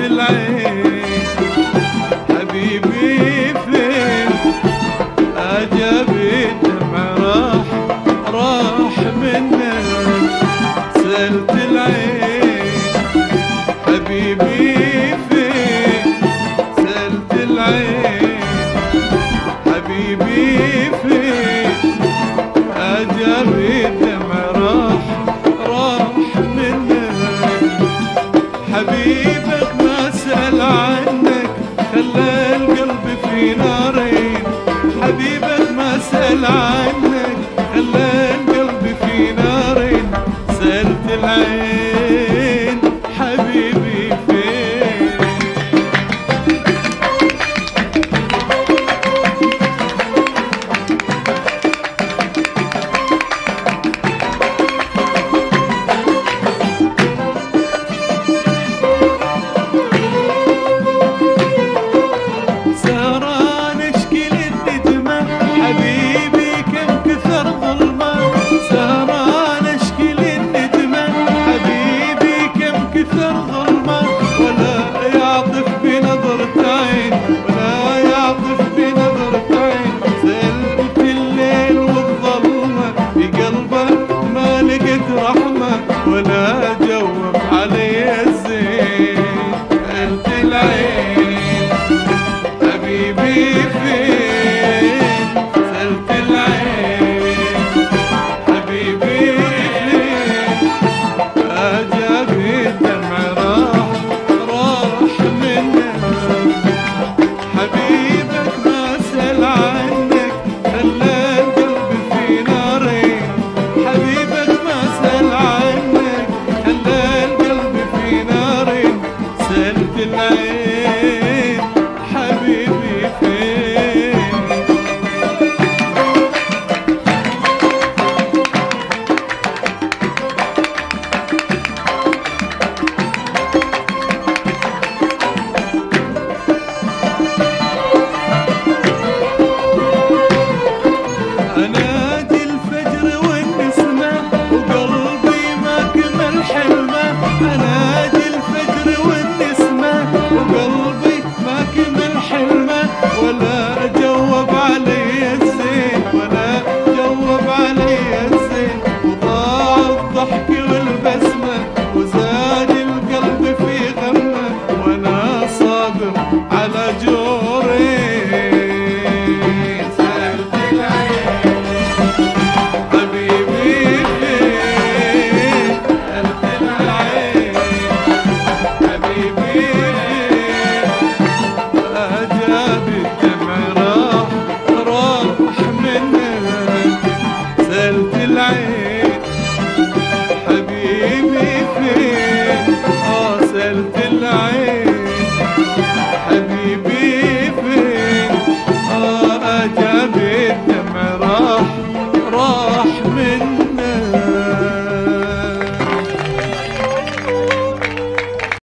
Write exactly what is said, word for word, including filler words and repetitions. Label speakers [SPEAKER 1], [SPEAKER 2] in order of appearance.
[SPEAKER 1] العين حبيبي فين أجاب الدمع راح راح منك سألت العين حبيبي فين سألت العين حبيبي فين أجاب الدمع راح راح منك حبيبك ما سأل عنك خلى القلب في نارين حبيبك ما سأل عنك خلى القلب في نارين سألت العين حبيبي فين ولا جوب علي الزين قلت العين حبيبي فين سألت العين حبيبي فين أجاب الدمع راح راح منك حبيبك ما سأل عنك خلى القلب في نارين حبيبك ما سأل عنك سألت العين حبيبي فين أنادي الفجر والنسمة وقلبي ما كمل حلمه أنادي الفجر والنسمة وقلبي ما كمل حلمه ولا جوب علي الزين ولا جوب علي الزين وضاع الضحك والبسمة وزاد القلب في غمه وانا صابر على جوري سألت العين حبيبي فين سألت العين حبيبي أجاب الدمع راح راح منك سألت العين حبيبي فين آه سألت العين